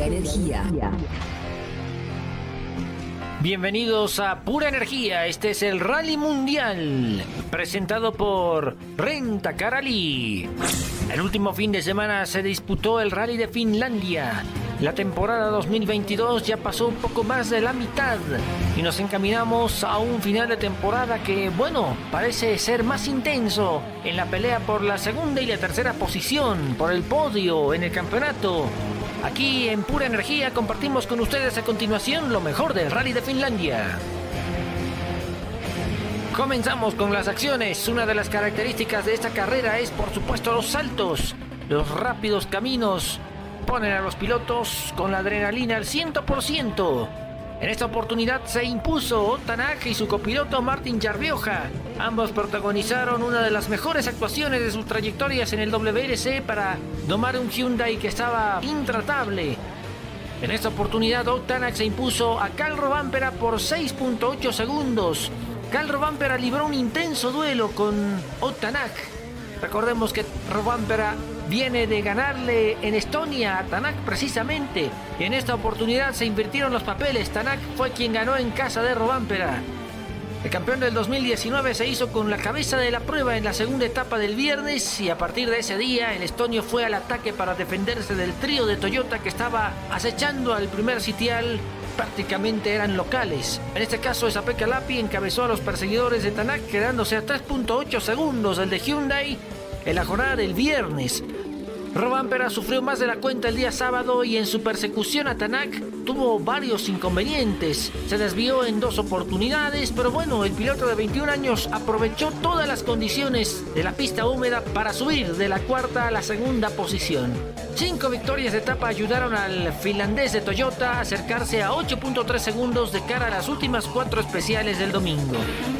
energía. Bienvenidos a Pura Energía. Este es el Rally Mundial, presentado por Renta Car Ali. El último fin de semana se disputó el Rally de Finlandia. La temporada 2022 ya pasó un poco más de la mitad y nos encaminamos a un final de temporada que, bueno, parece ser más intenso en la pelea por la segunda y la tercera posición, por el podio en el campeonato. Aquí en Pura Energía compartimos con ustedes a continuación lo mejor del Rally de Finlandia. Comenzamos con las acciones. Una de las características de esta carrera es, por supuesto, los saltos. Los rápidos caminos ponen a los pilotos con la adrenalina al 100%. En esta oportunidad se impuso Otanak y su copiloto Martin Jarvioja. Ambos protagonizaron una de las mejores actuaciones de sus trayectorias en el WRC para domar un Hyundai que estaba intratable. En esta oportunidad Otanak se impuso a Karl Rovanperä por 6.8 segundos. Karl Rovanperä libró un intenso duelo con Otanak. Recordemos que Rovanperä viene de ganarle en Estonia a Tanak precisamente. Y en esta oportunidad se invirtieron los papeles. Tanak fue quien ganó en casa de Rovanperä. El campeón del 2019 se hizo con la cabeza de la prueba en la segunda etapa del viernes y a partir de ese día el estonio fue al ataque para defenderse del trío de Toyota que estaba acechando al primer sitial. Prácticamente eran locales. En este caso, Esa-Pekka Lappi encabezó a los perseguidores de Tanak, quedándose a 3.8 segundos del de Hyundai en la jornada del viernes. Rovanperä sufrió más de la cuenta el día sábado y en su persecución a Tanak tuvo varios inconvenientes. Se desvió en 2 oportunidades, pero bueno, el piloto de 21 años aprovechó todas las condiciones de la pista húmeda para subir de la cuarta a la segunda posición. 5 victorias de etapa ayudaron al finlandés de Toyota a acercarse a 8.3 segundos de cara a las últimas 4 especiales del domingo.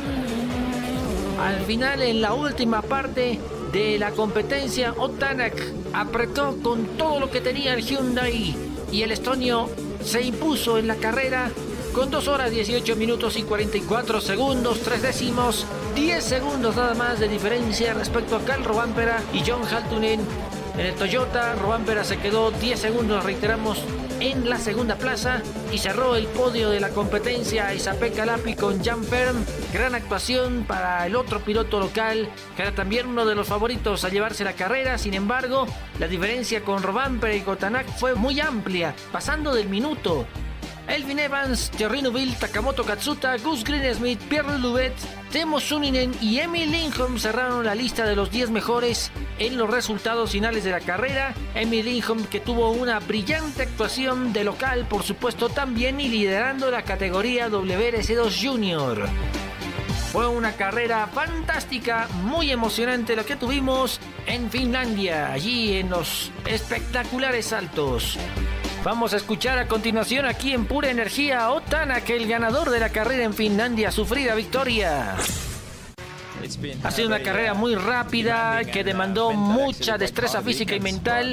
Al final, en la última parte de la competencia, Otanak apretó con todo lo que tenía el Hyundai y el estonio se impuso en la carrera con 2 horas 18 minutos y 44 segundos, 3 décimos, 10 segundos nada más de diferencia respecto a Karl Rovanperä y John Haltunen. En el Toyota, Rovanperä se quedó 10 segundos, reiteramos, en la segunda plaza y cerró el podio de la competencia Esa-Pekka Lappi con Jan Ferm. Gran actuación para el otro piloto local, que era también uno de los favoritos a llevarse la carrera. Sin embargo, la diferencia con Rovanperä y Otanak fue muy amplia, pasando del minuto. Elfyn Evans, Thierry Neuville, Takamoto Katsuta, Gus Greensmith, Pierre Louvet, Timo Sunninen y Emil Lindholm cerraron la lista de los 10 mejores en los resultados finales de la carrera. Emil Lindholm, que tuvo una brillante actuación de local, por supuesto, también, y liderando la categoría WRC2 Junior. Fue una carrera fantástica, muy emocionante lo que tuvimos en Finlandia, allí en los espectaculares saltos. Vamos a escuchar a continuación aquí en Pura Energía a Otanak, el ganador de la carrera en Finlandia, sufrida victoria. Ha sido una carrera muy rápida que demandó mucha destreza física y mental.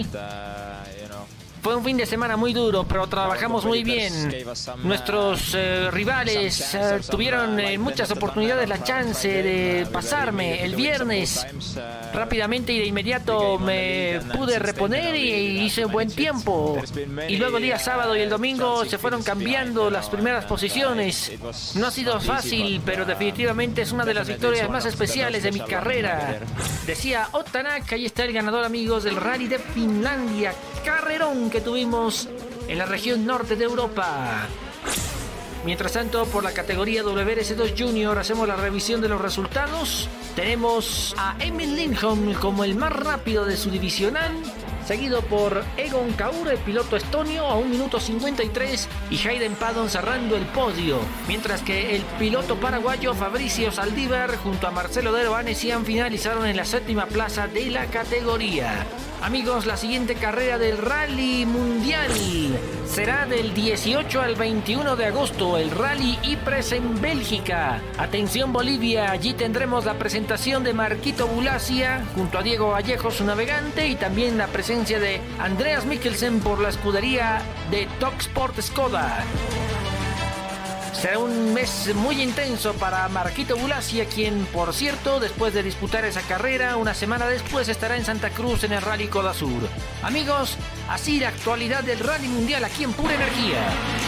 Fue un fin de semana muy duro, pero trabajamos muy bien. Nuestros rivales tuvieron en muchas oportunidades la chance de pasarme el viernes. Rápidamente y de inmediato me pude reponer y hice buen tiempo. Y luego el día sábado y el domingo se fueron cambiando las primeras posiciones. No ha sido fácil, pero definitivamente es una de las victorias más especiales de mi carrera. Decía Otanak, ahí está el ganador, amigos, del Rally de Finlandia. Carrerón que tuvimos en la región norte de Europa. Mientras tanto, por la categoría WRC2 Junior hacemos la revisión de los resultados. Tenemos a Emil Lindholm como el más rápido de su divisional, seguido por Egon Kaur, el piloto estonio, a 1 minuto 53, y Hayden Paddon cerrando el podio, mientras que el piloto paraguayo Fabricio Saldívar junto a Marcelo de Roanesian finalizaron en la 7ª plaza de la categoría. Amigos, la siguiente carrera del Rally Mundial será del 18 al 21 de agosto, el Rally Ypres en Bélgica. Atención Bolivia, allí tendremos la presentación de Marquito Bulacia junto a Diego Vallejo, su navegante, y también la presencia de Andreas Mikkelsen por la escudería de Topsport Skoda. Será un mes muy intenso para Marquito Bulacia, quien, por cierto, después de disputar esa carrera, una semana después estará en Santa Cruz en el Rally Coda Sur. Amigos, así la actualidad del Rally Mundial aquí en Pura Energía.